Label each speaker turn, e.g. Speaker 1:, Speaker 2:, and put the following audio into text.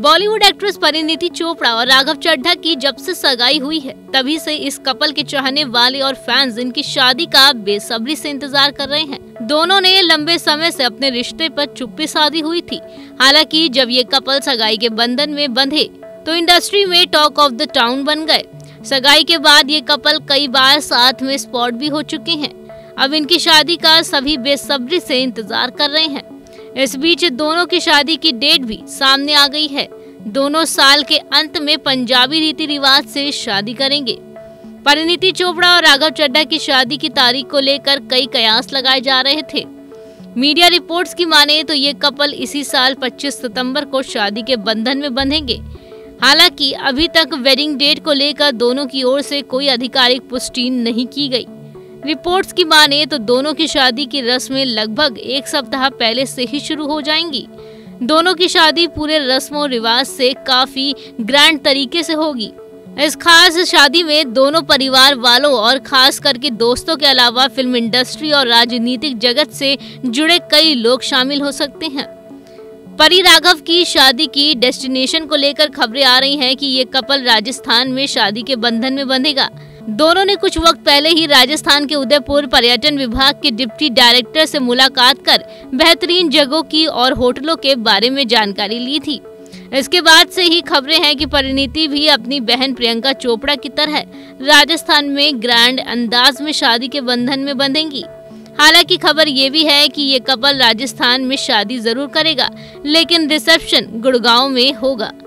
Speaker 1: Bollywood actress Parineeti Chopra और राघव चड्ढा की जब से सगाई हुई है, तभी से इस कपल के चाहने वाले और फैंस इनकी शादी का बेसब्री से इंतजार कर रहे हैं। दोनों ने लंबे समय से अपने रिश्ते पर चुप्पी साधी हुई थी। हालांकि जब ये कपल सगाई के बंधन में बंधे तो इंडस्ट्री में टॉक ऑफ द टाउन बन गए। सगाई के बाद ये कपल कई बार साथ में स्पॉट भी हो चुके हैं। अब इनकी शादी का सभी बेसब्री से इंतजार कर रहे हैं। इस बीच दोनों की शादी की डेट भी सामने आ गई है। दोनों साल के अंत में पंजाबी रीति रिवाज से शादी करेंगे। परिणीति चोपड़ा और राघव चड्ढा की शादी की तारीख को लेकर कई कयास लगाए जा रहे थे। मीडिया रिपोर्ट्स की माने तो ये कपल इसी साल 25 सितंबर को शादी के बंधन में बंधेंगे। हालांकि अभी तक वेडिंग डेट को लेकर दोनों की ओर से कोई आधिकारिक पुष्टि नहीं की गई। रिपोर्ट्स की माने तो दोनों की शादी की रस्में लगभग एक सप्ताह पहले से ही शुरू हो जाएंगी। दोनों की शादी पूरे रस्मों रिवाज से काफी ग्रैंड तरीके से होगी। इस खास शादी में दोनों परिवार वालों और खास करके दोस्तों के अलावा फिल्म इंडस्ट्री और राजनीतिक जगत से जुड़े कई लोग शामिल हो सकते हैं। परी राघव की शादी की डेस्टिनेशन को लेकर खबरें आ रही हैं कि ये कपल राजस्थान में शादी के बंधन में बंधेगा। दोनों ने कुछ वक्त पहले ही राजस्थान के उदयपुर पर्यटन विभाग के डिप्टी डायरेक्टर से मुलाकात कर बेहतरीन जगहों की और होटलों के बारे में जानकारी ली थी। इसके बाद से ही खबरें हैं कि परिणीति भी अपनी बहन प्रियंका चोपड़ा की तरह राजस्थान में ग्रैंड अंदाज में शादी के बंधन में बंधेंगी। हालांकि खबर ये भी है कि ये कपल राजस्थान में शादी जरूर करेगा, लेकिन रिसेप्शन गुड़गांव में होगा।